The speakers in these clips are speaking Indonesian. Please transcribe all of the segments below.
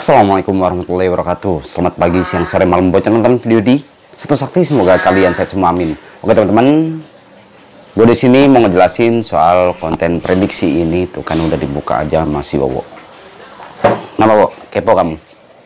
Assalamualaikum warahmatullahi wabarakatuh. Selamat pagi, siang, sore, malam buat nonton video di Satu Sakti. Semoga kalian sehat semua, amin. Oke teman-teman, gue di sini mau ngejelasin soal konten prediksi ini. Tuh kan udah dibuka aja masih Wowo. Kenapa Wowo? Kepo kamu?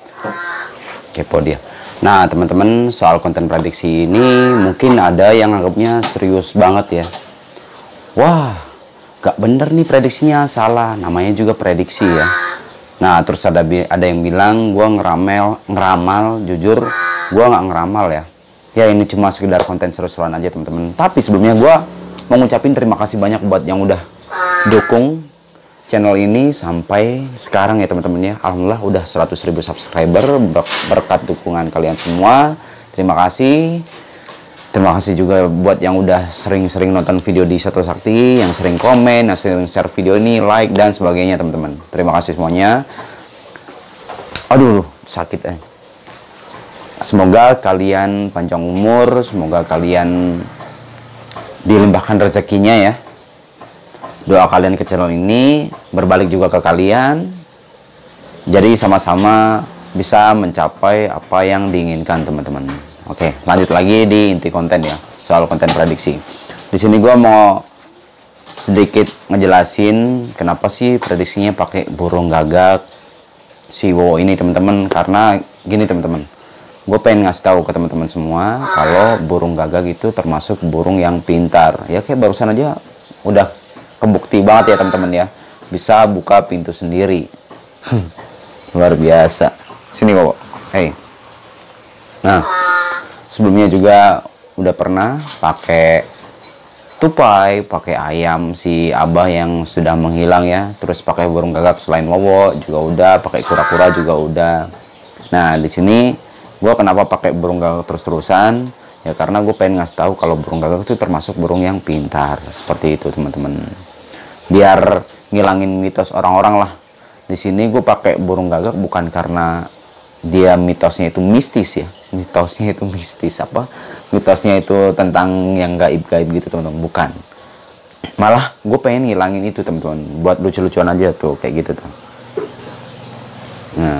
Kepo dia. Nah teman-teman, soal konten prediksi ini mungkin ada yang anggapnya serius banget ya. Wah, gak bener nih prediksinya, salah. Namanya juga prediksi ya. Nah terus ada yang bilang gue ngeramal, jujur gue nggak ngeramal ya. Ya ini cuma sekedar konten seru-seruan aja teman-teman. Tapi sebelumnya gue mau ngucapin terima kasih banyak buat yang udah dukung channel ini sampai sekarang ya teman-teman ya. Alhamdulillah udah 100.000 subscriber berkat dukungan kalian semua. Terima kasih. Terima kasih juga buat yang udah sering-sering nonton video di Satu Sakti, yang sering komen, yang sering share video ini, like, dan sebagainya teman-teman. Terima kasih semuanya. Aduh, sakit Semoga kalian panjang umur, semoga kalian dilimpahkan rezekinya ya. Doa kalian ke channel ini berbalik juga ke kalian. Jadi sama-sama bisa mencapai apa yang diinginkan teman-teman. Oke, lanjut lagi di inti konten ya, soal konten prediksi. Di sini gue mau sedikit ngejelasin kenapa sih prediksinya pakai burung gagak si Wowo ini teman-teman. Karena gini teman-teman, gue pengen ngasih tahu ke teman-teman semua kalau burung gagak itu termasuk burung yang pintar. Ya kayak barusan aja udah kebukti banget ya teman-teman ya, bisa buka pintu sendiri. Luar biasa. Sini Wowo, hey. Nah, sebelumnya juga udah pernah pakai tupai, pakai ayam si Abah yang sudah menghilang ya. Terus pakai burung gagak selain Wowo juga udah, pakai kura-kura juga udah. Nah, di sini gue kenapa pakai burung gagak terus-terusan? Ya karena gue pengen ngasih tahu kalau burung gagak itu termasuk burung yang pintar. Seperti itu teman-teman. Biar ngilangin mitos orang-orang lah. Di sini gue pakai burung gagak bukan karena dia mitosnya itu mistis ya. Mitosnya itu mistis apa? Mitosnya itu tentang yang gaib-gaib gitu teman-teman. Bukan. Malah gue pengen ngilangin itu teman-teman. Buat lucu-lucuan aja tuh kayak gitu tuh. Nah.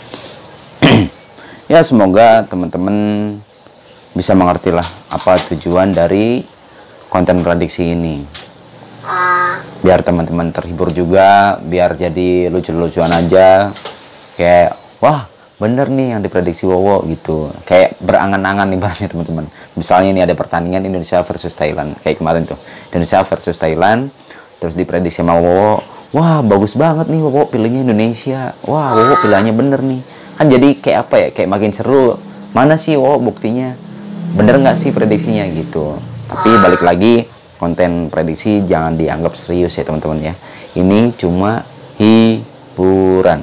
Ya semoga teman-teman bisa mengerti lah apa tujuan dari konten prediksi ini. Biar teman-teman terhibur juga, biar jadi lucu-lucuan aja. Kayak wah, bener nih yang diprediksi Wowo gitu. Kayak berangan-angan nih ibaratnya teman-teman. Misalnya ini ada pertandingan Indonesia versus Thailand. Kayak kemarin tuh. Indonesia versus Thailand. Terus diprediksi sama Wowo. Wah bagus banget nih Wowo pilihnya Indonesia. Wah Wowo pilihannya bener nih. Kan jadi kayak apa ya. Kayak makin seru. Mana sih Wowo buktinya. Bener nggak sih prediksinya gitu. Tapi balik lagi. Konten prediksi jangan dianggap serius ya teman-teman ya. Ini cuma hiburan.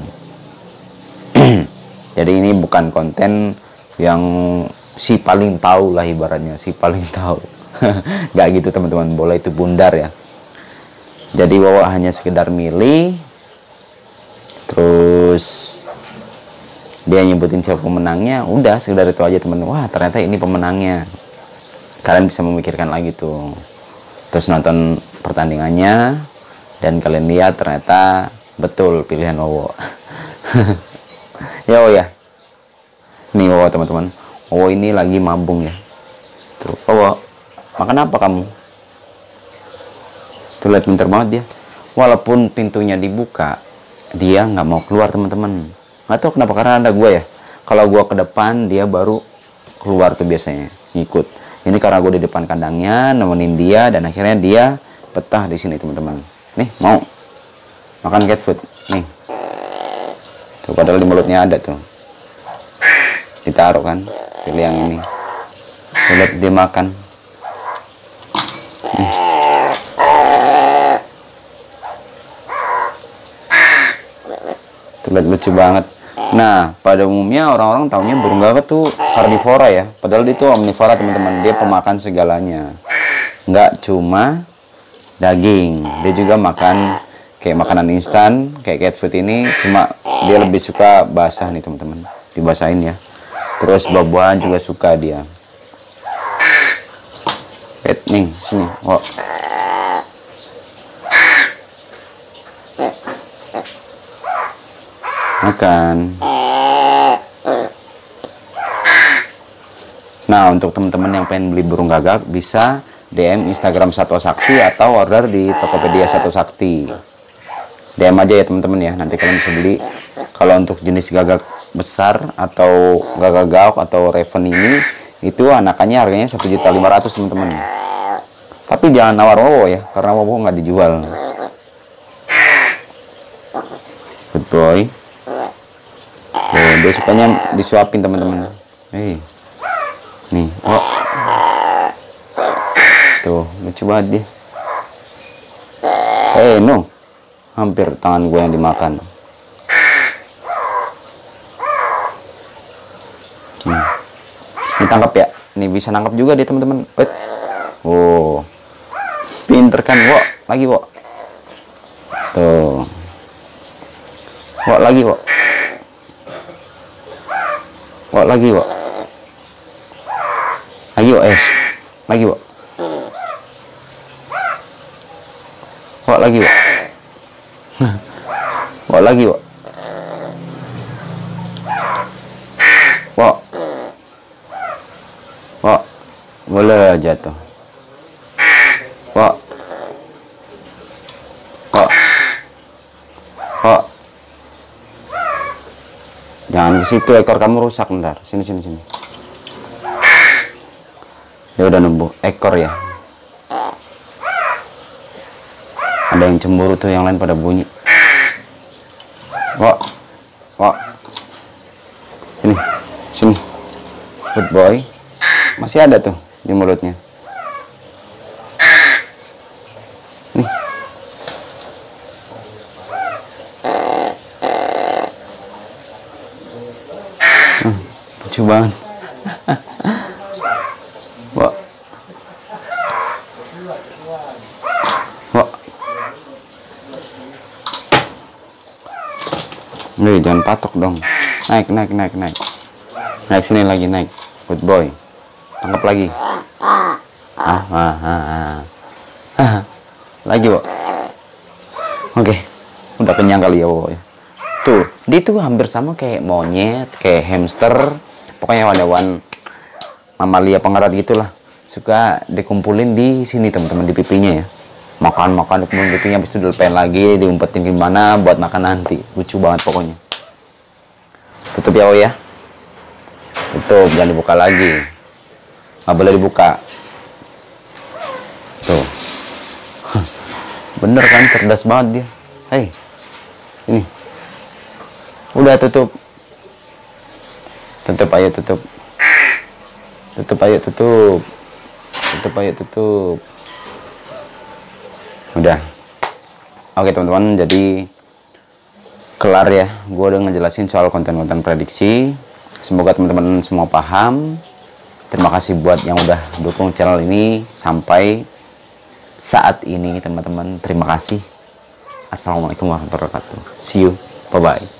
Jadi ini bukan konten yang si paling tahu lah ibaratnya, si paling tahu. Gak gitu teman-teman, bola itu bundar ya. Jadi Wowo hanya sekedar milih, terus dia nyebutin siapa pemenangnya, udah sekedar itu aja teman-teman. Wah ternyata ini pemenangnya. Kalian bisa memikirkan lagi tuh. Terus nonton pertandingannya, dan kalian lihat ternyata betul pilihan Wowo. Ya Wowo ya. Nih Wowo teman-teman. Wowo ini lagi mabung ya. Tuh Wowo, makan apa kamu? Tuh lihat pintar banget dia. Walaupun pintunya dibuka, dia nggak mau keluar teman-teman. Nggak tahu kenapa, karena ada gue ya. Kalau gue ke depan dia baru keluar tuh biasanya ngikut. Ini karena gue di depan kandangnya nemenin dia, dan akhirnya dia betah di sini teman-teman. Nih mau makan cat food nih. Tuh padahal di mulutnya ada tuh. Ditaruh kan, pilih yang ini. Lihat dia makan. Tuh lihat lucu banget. Nah, pada umumnya orang-orang taunya burung gagak tuh karnivora ya. Padahal itu omnivora teman-teman. Dia pemakan segalanya. Nggak cuma daging. Dia juga makan kayak makanan instan, kayak cat food ini. Cuma dia lebih suka basah nih teman-teman. Dibasahin ya. Terus buah-buahan juga suka dia. Nih, sini. Oh. Makan. Nah, untuk teman-teman yang pengen beli burung gagak bisa DM Instagram Satwa Sakti atau order di Tokopedia Satwa Sakti. DM aja ya teman-teman ya, nanti kalian bisa beli. Kalau untuk jenis gagak besar atau gagak gaok atau raven ini, itu anakannya harganya 1.500.000 teman-teman. Tapi jangan nawar wowo ya, karena wowo nggak dijual. Good boy. Tuh, dia sukanya disuapin teman-teman. Nih, oh. Tuh, lucu banget dia. No. Hampir tangan gue yang dimakan. Ini tangkap ya. Ini bisa nangkap juga dia teman-teman. Oh. Pinter kan, Wo. Lagi, Wo. Tuh. Wo lagi, Wo. Wo lagi, Wo. Lagi, Wo. Lagi, Wo. Wo lagi, Wo. Wo lagi, Wo. Wo. Wo. Boleh jatuh. Wo. Wo. Wo. Jangan ke situ, ekor kamu rusak ntar. Sini. Dia udah numbuh ekor ya. Ada yang cemburu tuh, yang lain pada bunyi. Wah. Sini. Good boy. Masih ada tuh di mulutnya. Nih. Lucu banget. Wah. Nih, jangan patok dong. Naik. Naik sini lagi, naik. Good boy. Tangkap lagi. Lagi, Wo. Oke. Udah kenyang kali ya, Wo. Tuh, dia tuh hampir sama kayak monyet, kayak hamster. Pokoknya hewan-hewan mamalia pengerat gitulah. Suka dikumpulin di sini, teman-teman, di pipinya ya. Makan, dikumpulin pipinya, habis itu dilepain lagi, diumpetin gimana buat makan nanti. Lucu banget pokoknya. Tutup ya, Wo ya. Tutup, jangan dibuka lagi. Nggak boleh dibuka. Tuh. Bener kan, cerdas banget dia. Hei, ini. Udah tutup. Tutup ayo, tutup. Udah. Oke teman-teman, jadi kelar ya. Gue udah ngejelasin soal konten-konten prediksi. Semoga teman-teman semua paham. Terima kasih buat yang udah dukung channel ini sampai saat ini teman-teman. Terima kasih. Assalamualaikum warahmatullahi wabarakatuh. See you. Bye-bye.